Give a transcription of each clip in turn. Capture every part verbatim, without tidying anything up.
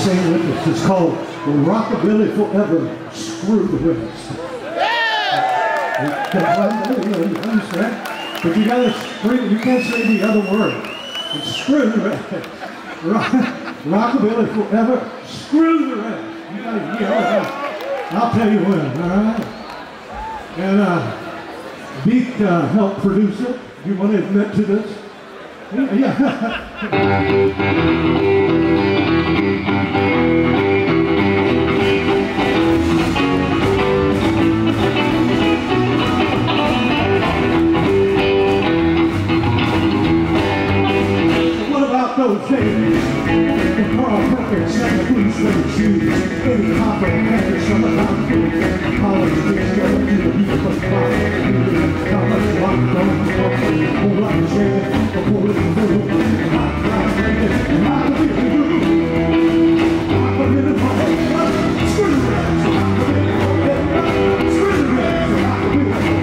sing with us. It's called Rockabilly Forever, Screw the Rest. You understand? But you gotta scream, you can't say the other word. It's screw the rest. Rockabilly Forever, screw the rest. You gotta yell it out. I'll tell you when, all right? And uh, Beat uh, helped produce it. You want to admit to this? Yeah. yeah. Those days, when Carl Perkins sang the blue suede shoes, Eddie Hopper had the summertime blues, college kids going to the beat of the clock, how much rock going to walk, whole lot of shade, the whole little fool, hot fry drinking, rock a bit of blue, rock a bit of blue, screw the rest, rock a bit of blue, screw the rest, rock a bit of blue.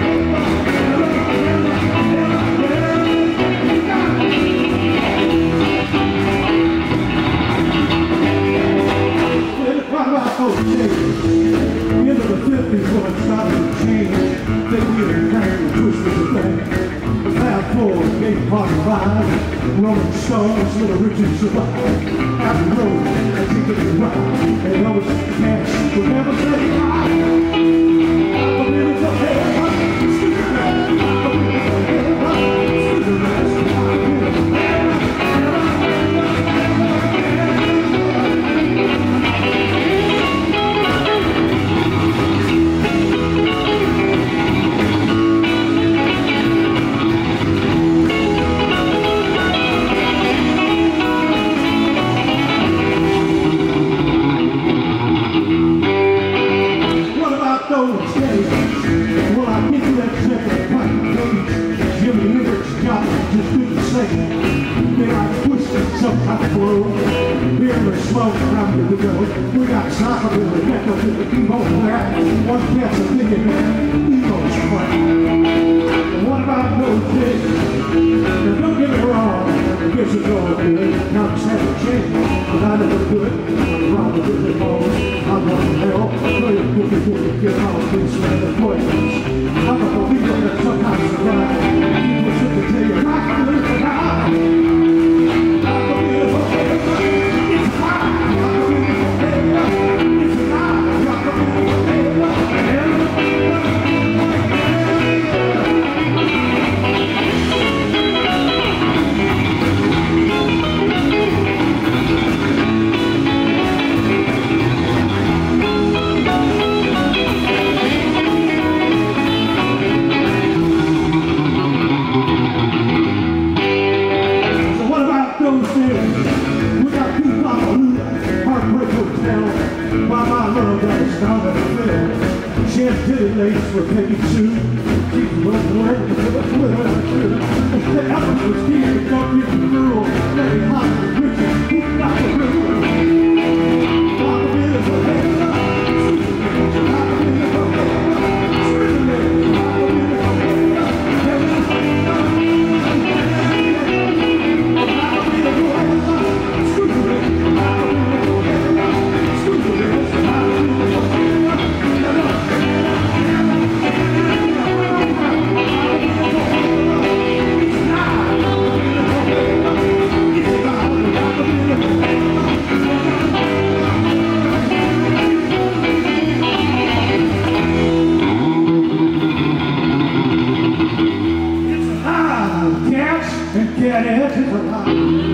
Oh, change. Into the fifties when it started to change, they really came and twisted the thing. The Fab Four, Gay Party Five, Rolling Stones, Little Richard survived. Abbey Road, I think it was right. And always cash would never say goodbye. I'm a little head, screw the rest. I'm a little head, screw the rest. Smoke around here to go. We got Rockabilly, Echo to the Emo Black. One cat's a million man, Emo's crap. And what about those days? Now don't get me wrong, I guess it's all good. Now it's had to change, but I never could. I'm Robert with the balls. I'm on hell. Play a boogie boogie, get all these man appointments. I'm a believer that sometimes survive. People should tell you, Rockabilly for now. Rockabilly for now. Ladies for Peggy Sue. She's running away with a twitter. The album was key to don't get the girl. Very hot and rich and keep out the room. Rock a bit of a head. Rock a bit of a head. Screw the head. Rock a bit of a head. Rock a bit of a head. Screw the head. Rock a bit of a head. Screw the head. Rock a bit of a head. Cat is alive.